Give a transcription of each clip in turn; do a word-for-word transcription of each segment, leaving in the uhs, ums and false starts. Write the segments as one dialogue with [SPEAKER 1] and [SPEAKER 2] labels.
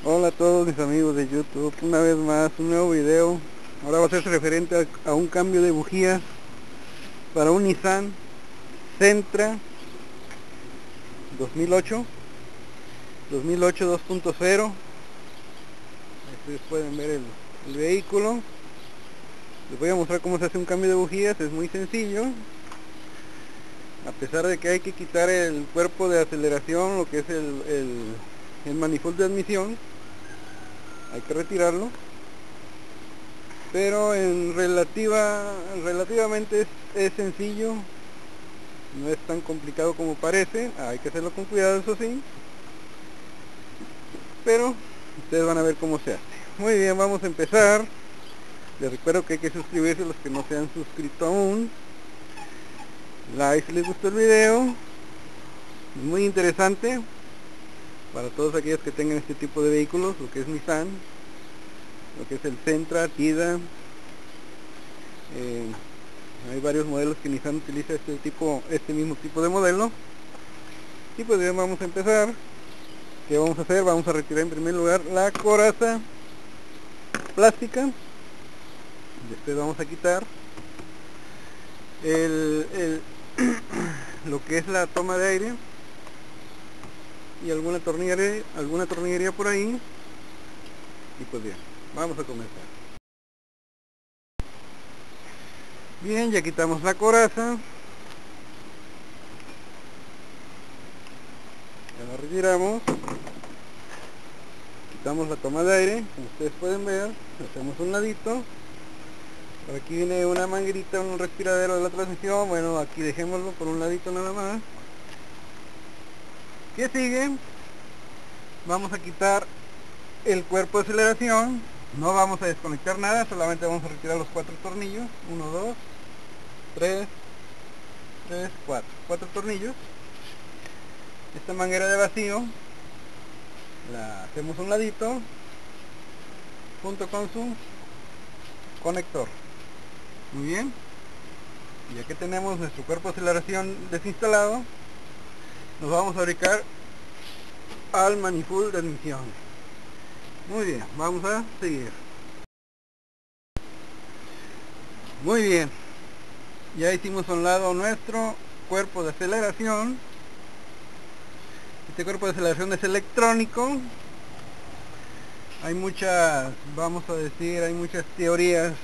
[SPEAKER 1] Hola a todos mis amigos de YouTube, una vez más, un nuevo video. Ahora va a ser referente a, a un cambio de bujías para un Nissan Sentra dos mil ocho dos punto cero. Ustedes pueden ver el, el vehículo. Les voy a mostrar cómo se hace un cambio de bujías, es muy sencillo. A pesar de que hay que quitar el cuerpo de aceleración, lo que es el, el, el manifold de admisión, hay que retirarlo. Pero en relativa relativamente es, es sencillo, no es tan complicado como parece. Hay que hacerlo con cuidado, eso sí, pero ustedes van a ver cómo se hace. Muy bien, vamos a empezar. Les recuerdo que hay que suscribirse los que no se han suscrito aún. Like si les gustó el video, es muy interesante para todos aquellos que tengan este tipo de vehículos, lo que es Nissan, lo que es el Sentra, Tida. eh, Hay varios modelos que Nissan utiliza este tipo, este mismo tipo de modelo. Y pues bien, vamos a empezar. ¿Qué vamos a hacer? Vamos a retirar en primer lugar la coraza plástica. Después vamos a quitar el, el lo que es la toma de aire y alguna tornillería, alguna tornillería por ahí. Y pues bien, vamos a comenzar. Bien, ya quitamos la coraza. Ya la retiramos. Quitamos la toma de aire, como ustedes pueden ver. Hacemos un ladito. Por aquí viene una manguerita, un respiradero de la transmisión. Bueno, aquí dejémoslo por un ladito nada más. ¿Qué sigue? Vamos a quitar el cuerpo de aceleración. No vamos a desconectar nada, solamente vamos a retirar los cuatro tornillos. uno, dos, tres, tres, cuatro. Cuatro tornillos. Esta manguera de vacío la hacemos a un ladito junto con su conector. Muy bien. Ya que tenemos nuestro cuerpo de aceleración desinstalado, nos vamos a ubicar al manifold de admisión. Muy bien, vamos a seguir. Muy bien, ya hicimos a un lado nuestro cuerpo de aceleración. Este cuerpo de aceleración es electrónico. Hay muchas, vamos a decir, hay muchas teorías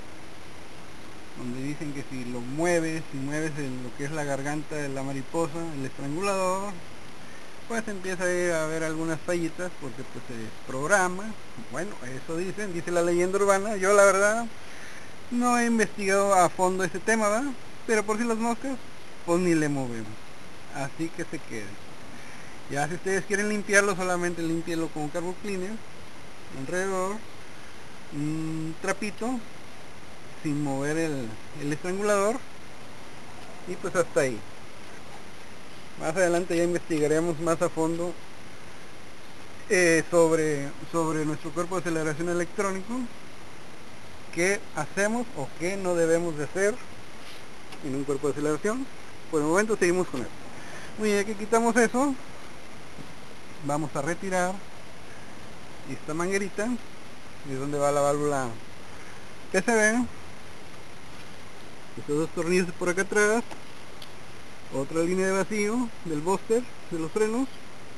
[SPEAKER 1] donde dicen que si lo mueves, si mueves en lo que es la garganta de la mariposa, el estrangulador, pues empieza a, ir a haber algunas fallitas porque pues se desprograma. Bueno, eso dicen, dice la leyenda urbana. Yo la verdad no he investigado a fondo ese tema, ¿verdad? Pero por si las moscas, pues ni le movemos. Así que se quede. Ya si ustedes quieren limpiarlo, solamente limpienlo con carbo cleaner alrededor, un trapito, sin mover el, el estrangulador, y pues hasta ahí. Más adelante ya investigaremos más a fondo eh, sobre, sobre nuestro cuerpo de aceleración electrónico, qué hacemos o qué no debemos de hacer en un cuerpo de aceleración. Por el momento seguimos con esto. Muy bien, que quitamos eso, vamos a retirar esta manguerita, es donde va la válvula que se ve. Estos dos tornillos por acá atrás, otra línea de vacío del booster de los frenos,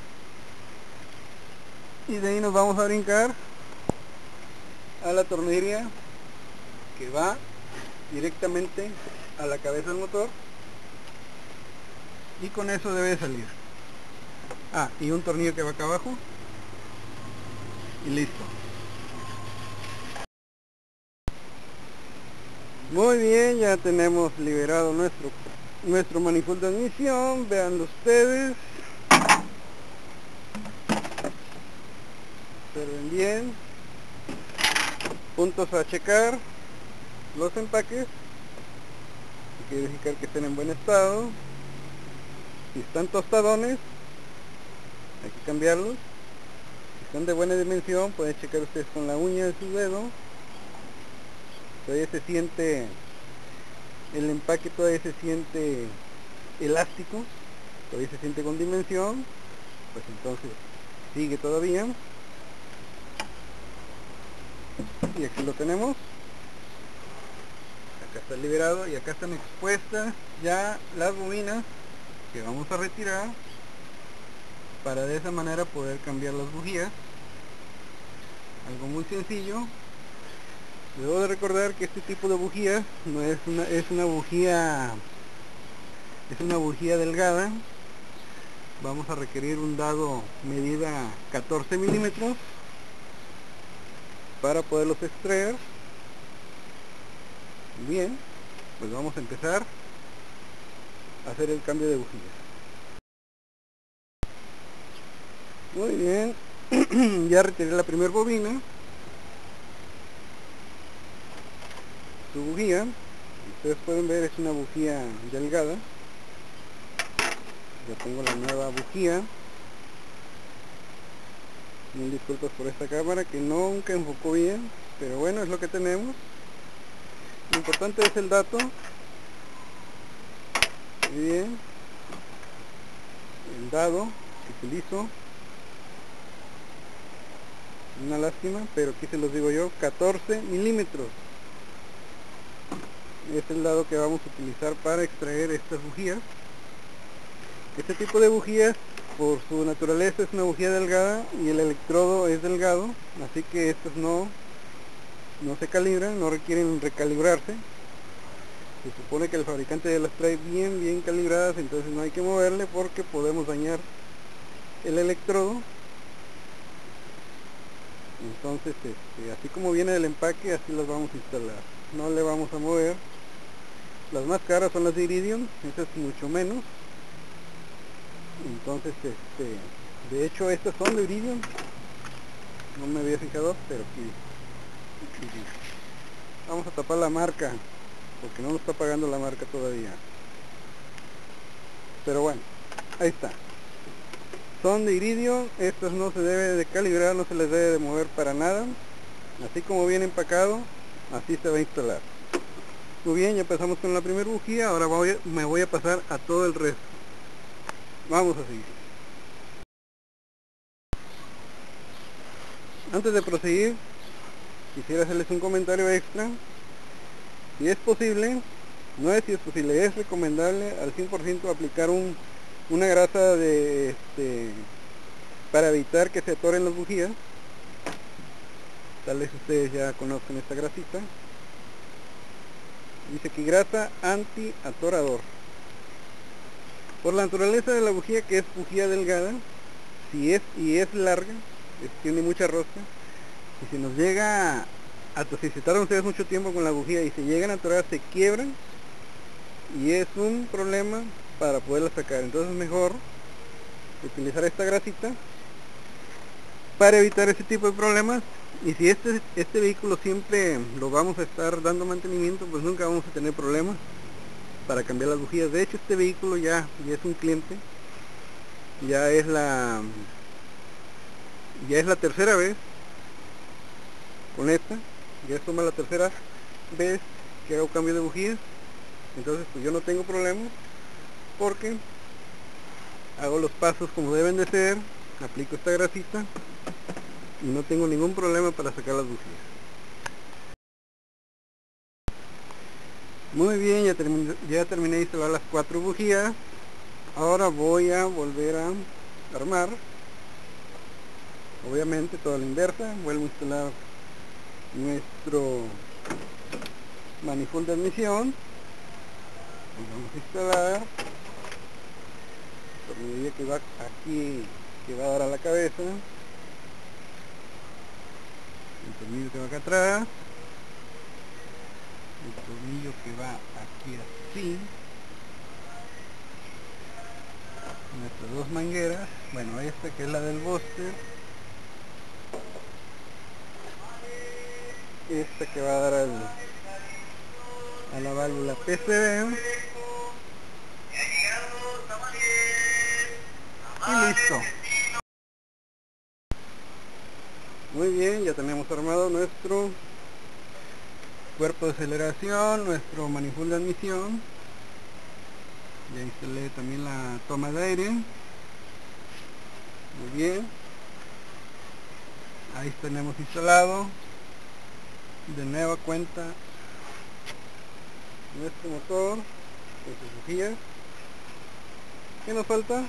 [SPEAKER 1] y de ahí nos vamos a brincar a la tornillería que va directamente a la cabeza del motor, y con eso debe salir. Ah, y un tornillo que va acá abajo y listo. Muy bien, ya tenemos liberado nuestro nuestro manifold de admisión. Veanlo ustedes, observen bien. Puntos a checar: los empaques, hay que verificar que estén en buen estado. Si están tostadones, hay que cambiarlos. Si están de buena dimensión, pueden checar ustedes con la uña de su dedo. Todavía se siente el empaque, todavía se siente elástico, todavía se siente con dimensión, pues entonces sigue todavía. y aquí lo tenemos. Acá está liberado y acá están expuestas ya las bobinas que vamos a retirar para de esa manera poder cambiar las bujías. Algo muy sencillo. Debo de recordar que este tipo de bujía no es una, es una bujía es una bujía delgada. Vamos a requerir un dado medida catorce milímetros para poderlos extraer. Bien, pues vamos a empezar a hacer el cambio de bujías. Muy bien, ya retiré la primera bobina. Su bujía, ustedes pueden ver, es una bujía delgada. Ya tengo la nueva bujía. Mil disculpas por esta cámara que nunca enfocó bien, pero bueno, es lo que tenemos. Lo importante es el dato. Muy bien, el dado que utilizo, una lástima, pero aquí se los digo yo, catorce milímetros es el dado que vamos a utilizar para extraer estas bujías. Este tipo de bujías, por su naturaleza, es una bujía delgada y el electrodo es delgado, así que estos no, no se calibran, no requieren recalibrarse. Se supone que el fabricante las trae bien, bien calibradas, entonces no hay que moverle porque podemos dañar el electrodo. Entonces, este, así como viene del empaque, así las vamos a instalar. No le vamos a mover. Las más caras son las de iridium, esas mucho menos. Entonces, este, de hecho estas son de iridium. No me había fijado, pero aquí. aquí. Vamos a tapar la marca, porque no nos está pagando la marca todavía. Pero bueno, ahí está. Son de iridio, estos no se debe de calibrar, no se les debe de mover para nada. Así como viene empacado, así se va a instalar. Muy bien, ya empezamos con la primera bujía, ahora voy, me voy a pasar a todo el resto. Vamos a seguir. Antes de proseguir, quisiera hacerles un comentario extra. Si es posible, no es si es posible, es recomendable al cien por ciento aplicar un, una grasa de este, para evitar que se atoren las bujías. Tal vez ustedes ya conozcan esta grasita. Dice que grasa anti-atorador. Por la naturaleza de la bujía, que es bujía delgada, si es y es larga, es, tiene mucha rosca, y si nos llega a, si se tardan ustedes mucho tiempo con la bujía y se llegan a atorar, se quiebran y es un problema para poderla sacar. Entonces es mejor utilizar esta grasita para evitar ese tipo de problemas. Y si este, este vehículo siempre lo vamos a estar dando mantenimiento, pues nunca vamos a tener problemas para cambiar las bujías. De hecho, este vehículo ya, ya es un cliente, ya es la ya es la tercera vez con esta, ya es como la tercera vez que hago cambio de bujías. Entonces pues yo no tengo problemas porque hago los pasos como deben de ser, aplico esta grasita y no tengo ningún problema para sacar las bujías. Muy bien, ya terminé, ya terminé de instalar las cuatro bujías. Ahora voy a volver a armar, obviamente toda la inversa. Vuelvo a instalar nuestro manifold de admisión. Vamos a instalar el tornillo que va aquí, que va a dar a la cabeza, el tornillo que va acá atrás, el tornillo que va aquí así, nuestras dos mangueras, bueno, esta que es la del booster, esta que va a dar al, a la válvula P C B, y listo. Muy bien, ya tenemos armado nuestro cuerpo de aceleración, nuestro manifold de admisión. Ya instalé también la toma de aire. Muy bien, ahí tenemos instalado de nueva cuenta nuestro motor con sus bujías. ¿Qué nos falta?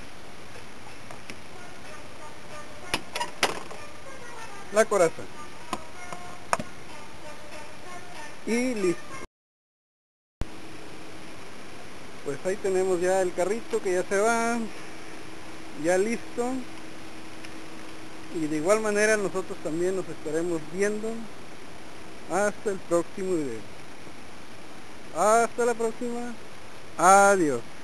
[SPEAKER 1] La coraza. Y listo. Pues ahí tenemos ya el carrito que ya se va, ya listo. Y de igual manera nosotros también nos estaremos viendo hasta el próximo video. Hasta la próxima. Adiós.